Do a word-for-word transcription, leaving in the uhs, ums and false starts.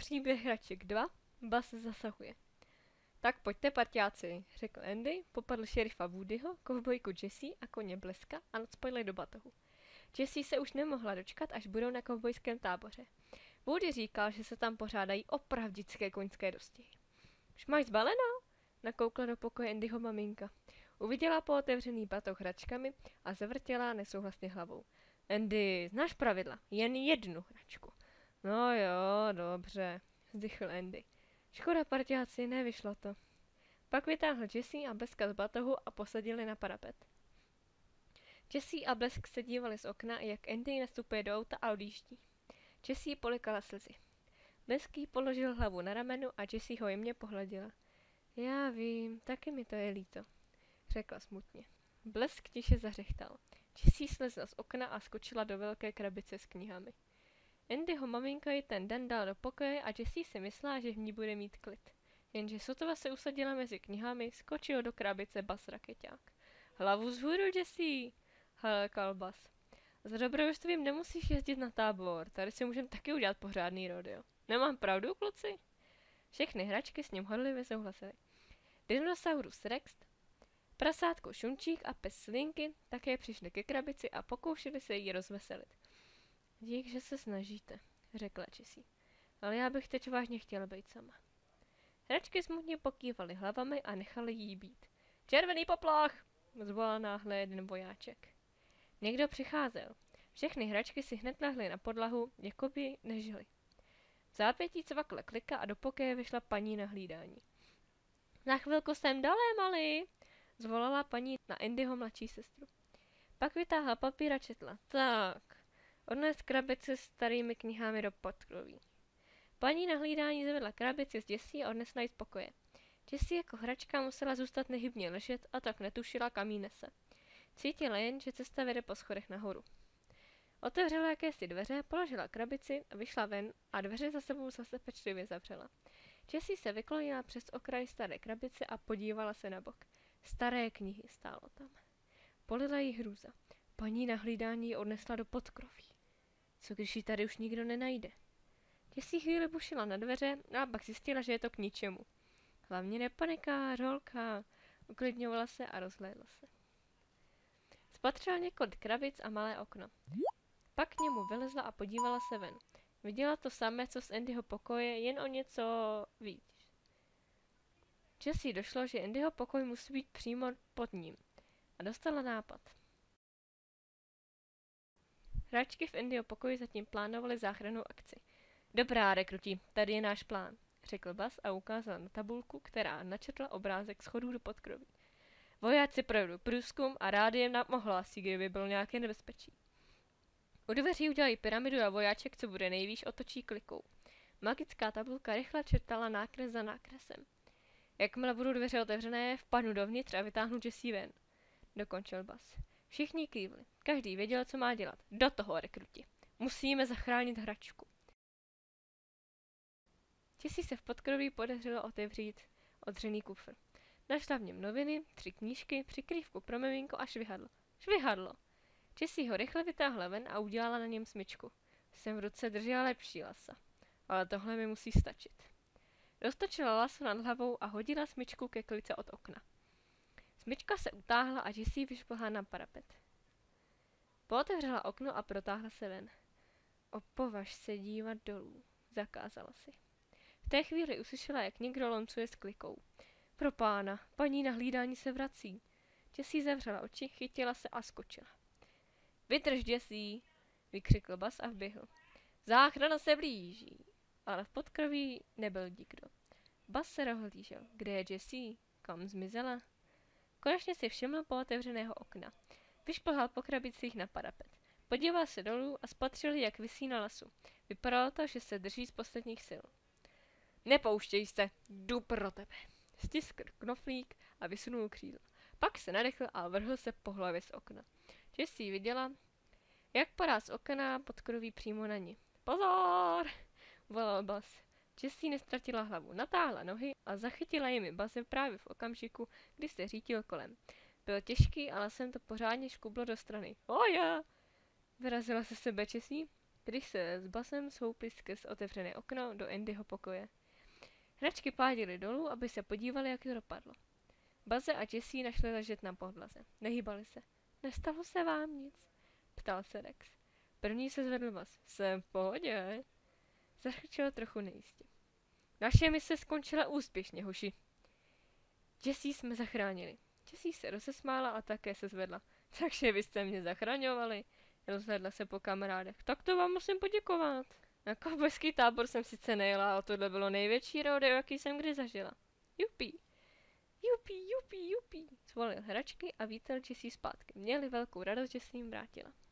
Příběh hraček dva. Buzz zasahuje. Tak pojďte, parťáci, řekl Andy, popadl šerifa Woodyho, kovbojku Jessie a koně Bleska a nacpojili do batohu. Jessie se už nemohla dočkat, až budou na kovbojském táboře. Woody říkal, že se tam pořádají opravdické koňské dostihy. Už máš zbaleno? Nakoukla do pokoje Andyho maminka. Uviděla pootevřený batoh hračkami a zavrtěla nesouhlasně hlavou. Andy, znáš pravidla, jen jednu hračku. No jo, dobře, vzdychl Andy. Škoda, parťáci, nevyšlo to. Pak vytáhl Jessie a Bleska z batohu a posadili na parapet. Jessie a Blesk se dívali z okna, jak Andy nastupuje do auta a odjíždí. Jessie polikala slzy. Blesk jí položil hlavu na ramenu a Jessie ho jemně pohladila. Já vím, taky mi to je líto, řekla smutně. Blesk tiše zařechtal. Jessie slezla z okna a skočila do velké krabice s knihami. Andyho maminka ji ten den dal do pokoje a Jessie si myslela, že v ní bude mít klid. Jenže sotva se usadila mezi knihami, skočil do krabice Buzz rakeťák. Hlavu vzhůru, Jessie, halekal Buzz. Za dobrodružstvím nemusíš jezdit na tábor, tady si můžeme taky udělat pořádný rodeo. Nemám pravdu, kluci? Všechny hračky s ním hodlivě souhlasily. Dinosaurus Rex, prasátko Šunčík a pes Slinky také přišli ke krabici a pokoušeli se jí rozveselit. Dík, že se snažíte, řekla Jessie. Ale já bych teď vážně chtěla být sama. Hračky smutně pokývaly hlavami a nechali jí být. Červený poplach, zvolal náhle jeden vojáček. Někdo přicházel. Všechny hračky si hned nahly na podlahu, jako by nežili. V zápětí cvakla klika a do pokoje vyšla paní na hlídání. Na chvilku jsem dole, malý, zvolala paní na Andyho mladší sestru. Pak vytáhla papír a četla. Tak, odnes krabici s starými knihami do podkroví. Paní na hlídání zavedla krabici s Jessie a odnesla ji z pokoje. Jessie jako hračka musela zůstat nehybně ležet a tak netušila, kam jí nese. Cítila jen, že cesta vede po schodech nahoru. Otevřela jakési dveře, položila krabici, vyšla ven a dveře za sebou zase pečlivě zavřela. Jessie se vyklonila přes okraj staré krabice a podívala se na bok. Staré knihy stálo tam. Polila jí hrůza. Paní na hlídání ji odnesla do podkroví. Co když ji tady už nikdo nenajde? Jessie chvíli bušila na dveře a pak zjistila, že je to k ničemu. Hlavně nepanikář, holka, uklidňovala se a rozhlédla se. Spatřila několik krabic a malé okno. Pak k němu vylezla a podívala se ven. Viděla to samé, co z Andyho pokoje, jen o něco víc. Jessie došlo, že Andyho pokoj musí být přímo pod ním. A dostala nápad. Hráčky v Andyho pokoji zatím plánovaly záchrannou akci. Dobrá, rekruti, tady je náš plán, řekl Buzz a ukázal na tabulku, která načetla obrázek schodů do podkroví. Vojáci provedou průzkum a rádiem nám ohlásí, kdyby bylo nějaké nebezpečí. U dveří udělají pyramidu a vojáček, co bude nejvýš, otočí klikou. Magická tabulka rychle četala nákres za nákresem. Jakmile budou dveře otevřené, vpadnu dovnitř a vytáhnu Jessie ven, dokončil Buzz. Všichni kývli. Každý věděl, co má dělat. Do toho, rekruti. Musíme zachránit hračku. Jessie se v podkroví podařilo otevřít odřený kufr. Našla v něm noviny, tři knížky, přikrývku pro miminko a švihadlo. Švihadlo! Jessie ho rychle vytáhla ven a udělala na něm smyčku. Jsem v ruce držela lepší lasa. Ale tohle mi musí stačit. Roztočila laso nad hlavou a hodila smyčku ke klice od okna. Smyčka se utáhla a Jessie vyšplhla na parapet. Pootevřela okno a protáhla se ven. Opovaž se dívat dolů, zakázala si. V té chvíli uslyšela, jak někdo loncuje s klikou. Pro pána, paní na hlídání se vrací. Jessie zavřela oči, chytila se a skočila. Vydrž, Jessie, vykřikl Buzz a vběhl. Záchrana se blíží, ale v podkroví nebyl nikdo. Buzz se rohlížel. Kde je Jessie? Kam zmizela? Konečně si všiml pootevřeného okna. Vyšplhal po krabicích na parapet. Podíval se dolů a spatřil, jak visí na lasu. Vypadalo to, že se drží z posledních sil. Nepouštěj se, jdu pro tebe. Stiskl knoflík a vysunul křídla. Pak se nadechl a vrhl se po hlavě z okna. Jessie viděla, jak padá z okna podkroví přímo na ní. Pozor! Volal Buzz. Jessie nestratila hlavu, natáhla nohy a zachytila jimi Buzze právě v okamžiku, kdy se řítil kolem. Byl těžký, ale jsem to pořádně škublo do strany. Oja! Vyrazila se sebe Jessie. kdy se s Buzzem shoupli skrz otevřené okno do Andyho pokoje. Hračky pádily dolů, aby se podívali, jak to dopadlo. Buzze a Jessie našli ležet na podlaze. Nehýbali se. Nestalo se vám nic? Ptal se Rex. První se zvedl Buzz. Jsem v pohodě. Zachrčel trochu nejistě. Naše mise skončila úspěšně, hoši. Jessie jsme zachránili. Jessie se rozesmála a také se zvedla. Takže vy jste mě zachraňovali. Rozhledla se po kamarádech. Tak to vám musím poděkovat. Na kovbojský tábor jsem sice nejela, ale tohle bylo největší rodeo, jaký jsem kdy zažila. Jupi. Jupi, jupi, jupi. Zvolil hračky a vítal Jessie zpátky. Měli velkou radost, že se jim vrátila.